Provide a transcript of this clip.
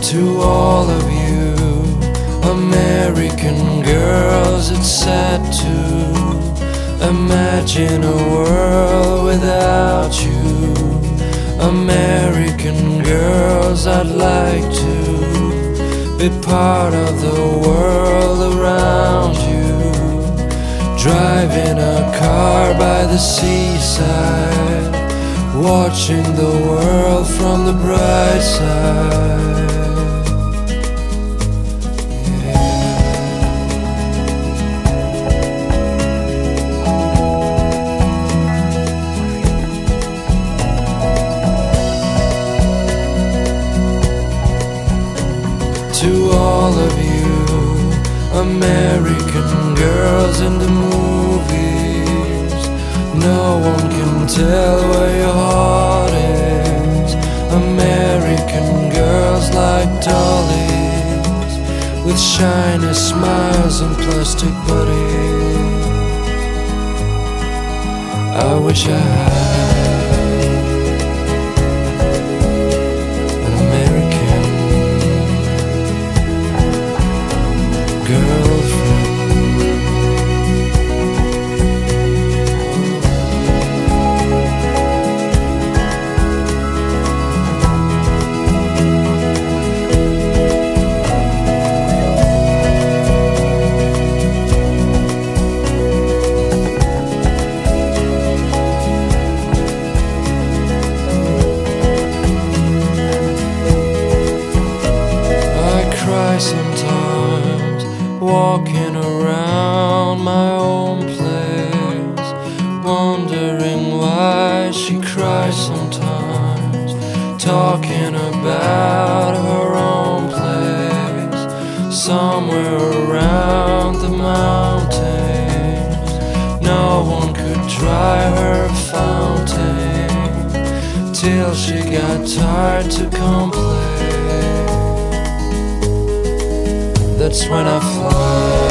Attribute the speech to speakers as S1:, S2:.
S1: To all of you American girls, it's sad to imagine a world without you. American girls, I'd like to be part of the world around you. Driving a car by the seaside, watching the world from the bright side. To all of you American girls in the movies, no one can tell where your heart is. American girls like dollies, with shiny smiles and plastic bodies. I wish I had girlfriend. I cry sometimes, walking around my own place, wondering why she cries sometimes, talking about her own place, somewhere around the mountains. No one could dry her fountain till she got tired to complain. That's when I fly.